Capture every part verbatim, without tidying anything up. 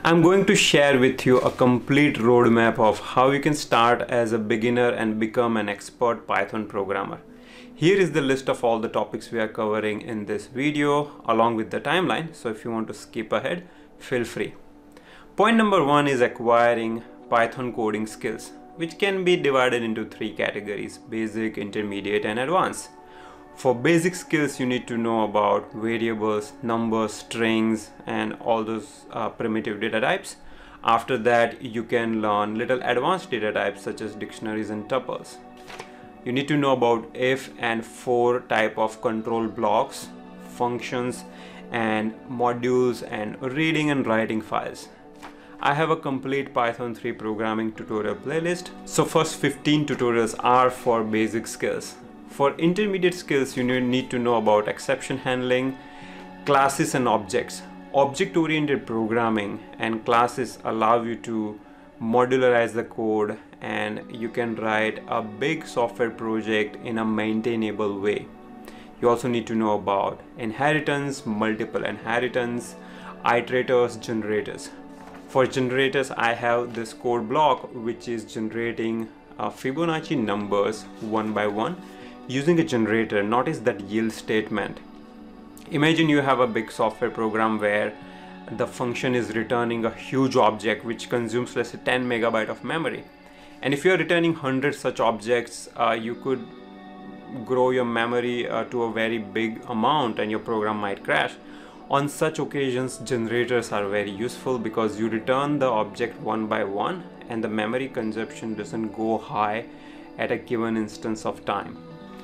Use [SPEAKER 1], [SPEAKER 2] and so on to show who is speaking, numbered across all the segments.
[SPEAKER 1] I'm going to share with you a complete roadmap of how you can start as a beginner and become an expert Python programmer. Here is the list of all the topics we are covering in this video along with the timeline. So if you want to skip ahead, feel free. Point number one is acquiring Python coding skills, which can be divided into three categories: basic, intermediate, and advanced. For basic skills, you need to know about variables, numbers, strings, and all those uh, primitive data types. After that, you can learn little advanced data types such as dictionaries and tuples. You need to know about if and for type of control blocks, functions, and modules, and reading and writing files. I have a complete Python three programming tutorial playlist. So first fifteen tutorials are for basic skills. For intermediate skills, you need to know about exception handling, classes and objects. Object-oriented programming and classes allow you to modularize the code, and you can write a big software project in a maintainable way. You also need to know about inheritance, multiple inheritance, iterators, generators. For generators, I have this code block which is generating uh, Fibonacci numbers one by one using a generator. Notice that yield statement. Imagine you have a big software program where the function is returning a huge object which consumes, let's say, ten megabyte of memory. And if you're returning one hundred such objects, uh, you could grow your memory uh, to a very big amount and your program might crash. On such occasions, generators are very useful because you return the object one by one and the memory consumption doesn't go high at a given instance of time.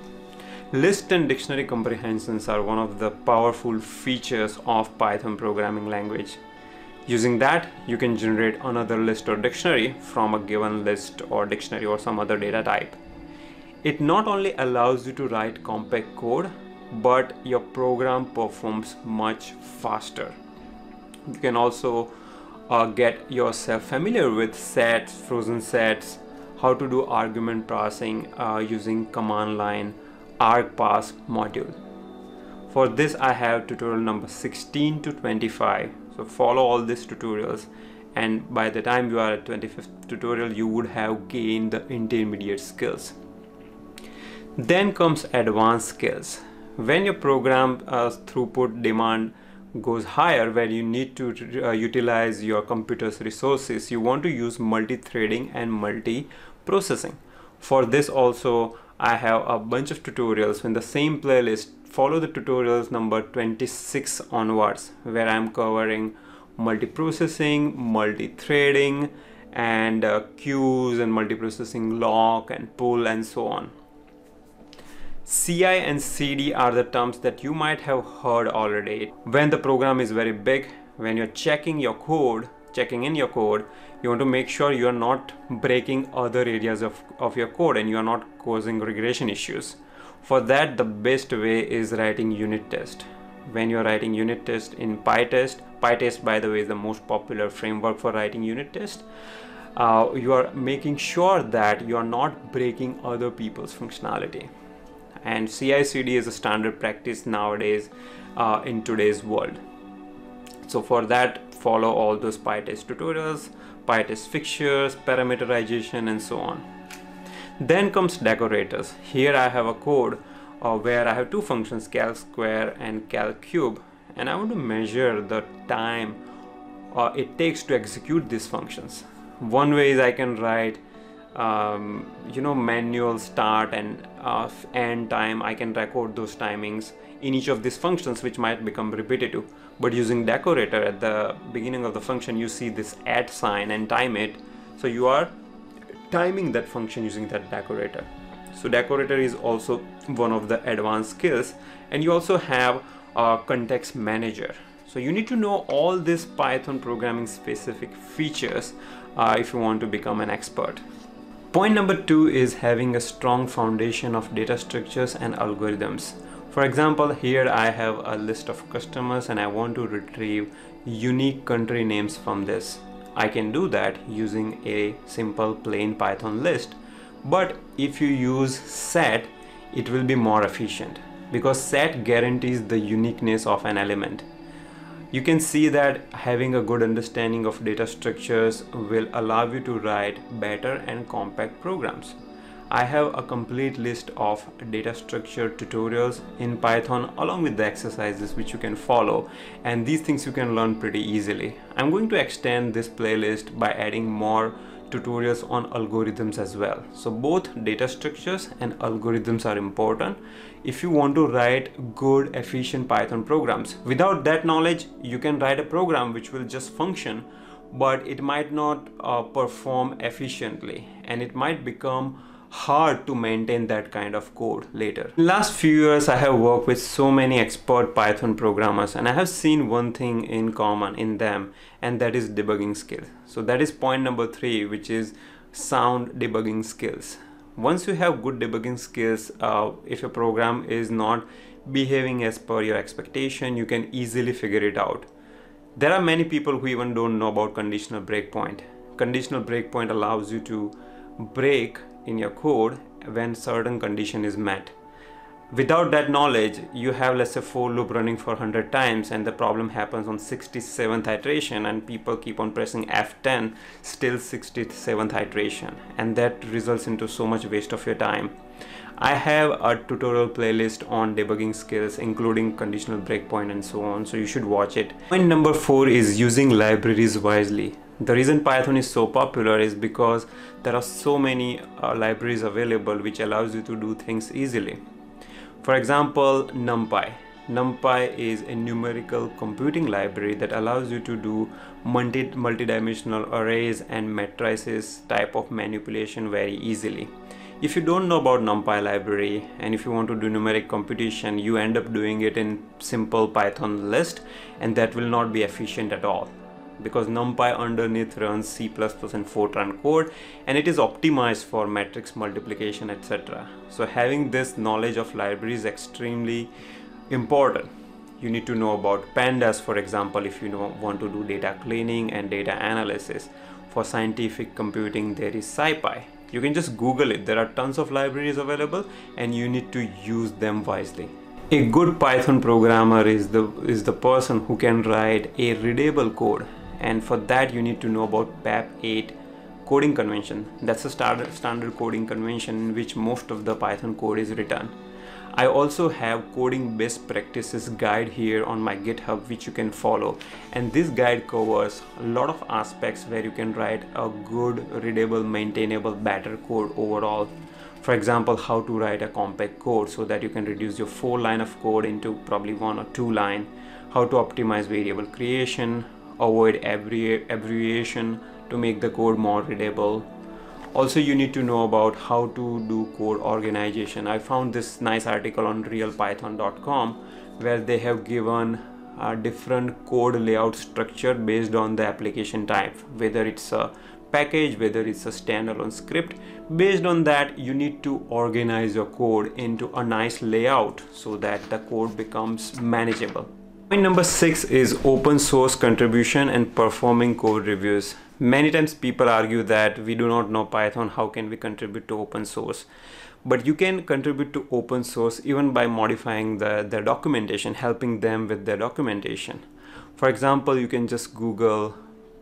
[SPEAKER 1] List and dictionary comprehensions are one of the powerful features of Python programming language. Using that, you can generate another list or dictionary from a given list or dictionary or some other data type. It not only allows you to write compact code, but your program performs much faster. You can also uh, get yourself familiar with sets, frozen sets, how to do argument parsing uh, using command line argparse module. For this, I have tutorial number sixteen to twenty-five. So follow all these tutorials, and by the time you are at twenty-fifth tutorial, you would have gained the intermediate skills. Then comes advanced skills. When your program uh, throughput demand goes higher, where you need to uh, utilize your computer's resources, you want to use multi-threading and multi-processing. For this also, I have a bunch of tutorials in the same playlist. Follow the tutorials number twenty-six onwards, where I'm covering multi-processing, multi-threading, and uh, queues and multi-processing lock and pull and so on. C I and C D are the terms that you might have heard already. When the program is very big, when you're checking your code, checking in your code, you want to make sure you are not breaking other areas of, of your code and you are not causing regression issues. For that, the best way is writing unit test. When you're writing unit test in PyTest, PyTest by the way is the most popular framework for writing unit test, uh, you are making sure that you are not breaking other people's functionality. And C I C D is a standard practice nowadays uh, in today's world. So for that, follow all those PyTest tutorials, PyTest fixtures, parameterization, and so on. Then comes decorators. Here I have a code uh, where I have two functions, cal square and cal cube, and I want to measure the time uh, it takes to execute these functions. One way is I can write um, you know manual start and uh, end time. I can record those timings in each of these functions, which might become repetitive. But using decorator, at the beginning of the function you see this at sign and time it, so you are timing that function using that decorator. So decorator is also one of the advanced skills. And you also have a context manager. So you need to know all these Python programming specific features uh, if you want to become an expert. Point number two is having a strong foundation of data structures and algorithms. For example, here I have a list of customers and I want to retrieve unique country names from this. I can do that using a simple plain Python list. But if you use set, it will be more efficient because set guarantees the uniqueness of an element. You can see that having a good understanding of data structures will allow you to write better and compact programs. I have a complete list of data structure tutorials in Python along with the exercises which you can follow, and these things you can learn pretty easily. I'm going to extend this playlist by adding more tutorials on algorithms as well. So both data structures and algorithms are important if you want to write good efficient Python programs. Without that knowledge, you can write a program which will just function, but it might not uh, perform efficiently, and it might become hard to maintain that kind of code later. In the last few years, I have worked with so many expert Python programmers, and I have seen one thing in common in them, and that is debugging skills. So that is point number three, which is sound debugging skills. Once you have good debugging skills, uh, if a program is not behaving as per your expectation, you can easily figure it out. There are many people who even don't know about conditional breakpoint. Conditional breakpoint allows you to break in your code when certain condition is met. Without that knowledge, you have, let's say, for loop running for one hundred times, and the problem happens on sixty-seventh iteration, and people keep on pressing F ten, still sixty-seventh iteration, and that results into so much waste of your time. I have a tutorial playlist on debugging skills, including conditional breakpoint and so on, so you should watch it. Point number four is using libraries wisely. The reason Python is so popular is because there are so many uh, libraries available which allows you to do things easily. For example, NumPy. NumPy is a numerical computing library that allows you to do multi multidimensional arrays and matrices type of manipulation very easily. If you don't know about NumPy library, and if you want to do numeric computation, you end up doing it in simple Python list, and that will not be efficient at all, because NumPy underneath runs C plus plus and Fortran code, and it is optimized for matrix multiplication, et cetera. So having this knowledge of library is extremely important. You need to know about pandas, for example, if you know, want to do data cleaning and data analysis. For scientific computing, there is SciPy. You can just Google it. There are tons of libraries available, and you need to use them wisely. A good Python programmer is the is the person who can write a readable code, and for that you need to know about P A P eight coding convention. That's a standard standard coding convention in which most of the Python code is written. I also have coding best practices guide here on my GitHub, which you can follow, and this guide covers a lot of aspects where you can write a good, readable, maintainable, better code overall. For example, how to write a compact code so that you can reduce your four line of code into probably one or two line, how to optimize variable creation, avoid every abbreviation to make the code more readable. Also, you need to know about how to do code organization. I found this nice article on real python dot com where they have given a different code layout structure based on the application type, whether it's a package, whether it's a standalone script. Based on that, you need to organize your code into a nice layout so that the code becomes manageable. Point number six is open source contribution and performing code reviews. Many times people argue that we do not know Python, how can we contribute to open source? But you can contribute to open source even by modifying the, the documentation, helping them with their documentation. For example, you can just Google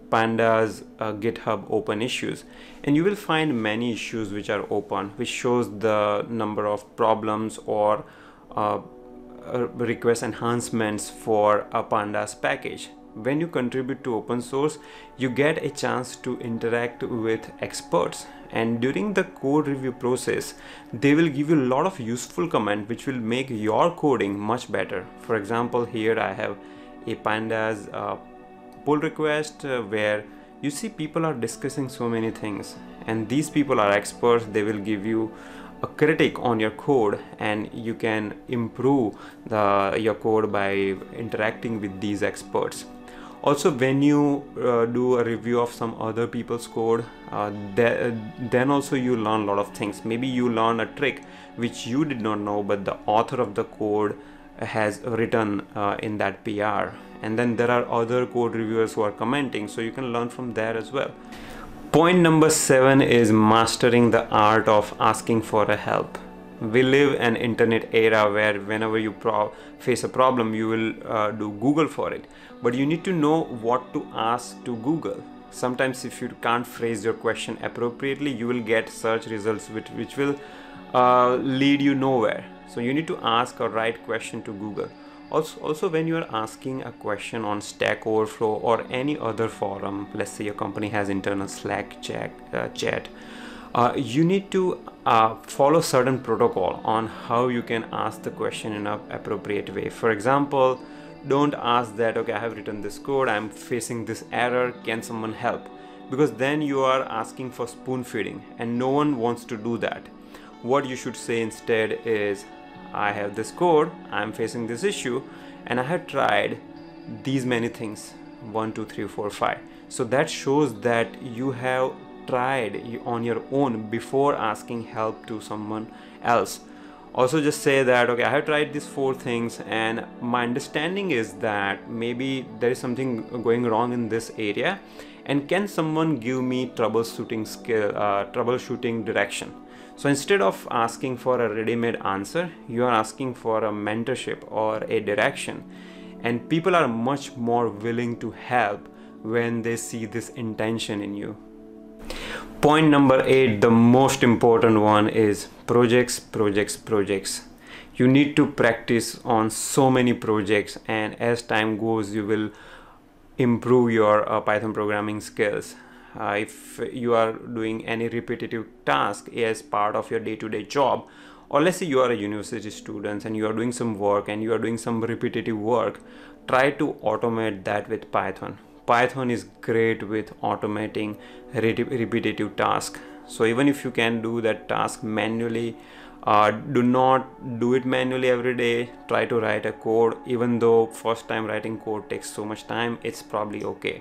[SPEAKER 1] pandas uh, GitHub open issues, and you will find many issues which are open, which shows the number of problems or uh, uh, request enhancements for a pandas package. When you contribute to open source, you get a chance to interact with experts, and during the code review process they will give you a lot of useful comment which will make your coding much better. For example, here I have a pandas uh, pull request uh, where you see people are discussing so many things, and these people are experts. They will give you a critic on your code, and you can improve the your code by interacting with these experts. Also, when you uh, do a review of some other people's code, uh, th then also you learn a lot of things. Maybe you learn a trick which you did not know, but the author of the code has written uh, in that P R. And then there are other code reviewers who are commenting, so you can learn from there as well. Point number seven is mastering the art of asking for a help. We live an internet era where whenever you pro face a problem, you will uh, do Google for it. But you need to know what to ask to Google. Sometimes if you can't phrase your question appropriately, you will get search results which, which will uh, lead you nowhere. So you need to ask a right question to Google. Also, also when you are asking a question on Stack Overflow or any other forum, let's say your company has internal Slack chat, uh, chat Uh, you need to uh, follow certain protocol on how you can ask the question in an appropriate way. For example, don't ask that, okay, I have written this code, I'm facing this error, can someone help? Because then you are asking for spoon feeding and no one wants to do that. What you should say instead is, I have this code, I'm facing this issue, and I have tried these many things, one, two, three, four, five. So that shows that you have tried on your own before asking help to someone else. Also just say that, okay, I have tried these four things and my understanding is that maybe there is something going wrong in this area, and can someone give me troubleshooting skill, uh, troubleshooting direction? So instead of asking for a ready-made answer, you are asking for a mentorship or a direction, and people are much more willing to help when they see this intention in you. Point number eight, the most important one, is projects, projects, projects. You need to practice on so many projects, and as time goes, you will improve your uh, Python programming skills. Uh, if you are doing any repetitive task as part of your day-to-day job, or let's say you are a university student and you are doing some work and you are doing some repetitive work, try to automate that with Python. Python is great with automating repetitive tasks. So even if you can do that task manually, uh, do not do it manually every day. Try to write a code. Even though first time writing code takes so much time, it's probably okay.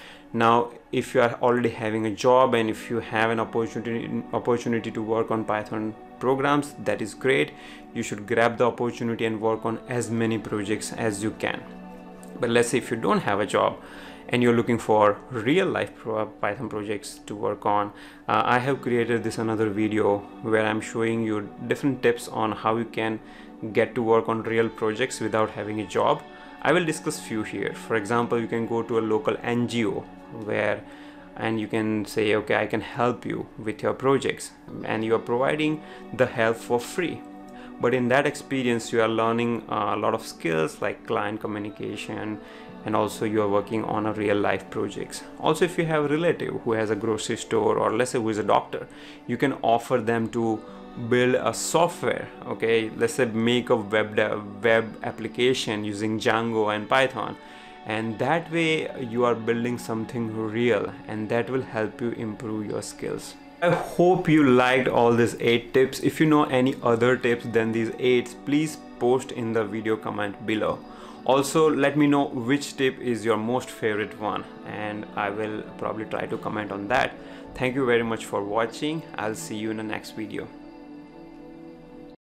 [SPEAKER 1] Now, if you are already having a job and if you have an opportunity opportunity to work on Python programs, that is great. You should grab the opportunity and work on as many projects as you can. But let's say if you don't have a job and you're looking for real life pro Python projects to work on, uh, I have created this another video where I'm showing you different tips on how you can get to work on real projects without having a job. I will discuss few here. For example, you can go to a local N G O where and you can say, okay, I can help you with your projects, and you are providing the help for free. But in that experience, you are learning a lot of skills like client communication, and also you are working on a real life projects. Also, if you have a relative who has a grocery store, or let's say who is a doctor, you can offer them to build a software. Okay, let's say make a web web application using Django and Python, and that way you are building something real, and that will help you improve your skills. I hope you liked all these eight tips. If you know any other tips than these eight, please post in the video comment below. Also, let me know which tip is your most favorite one, and I will probably try to comment on that. Thank you very much for watching. I'll see you in the next video.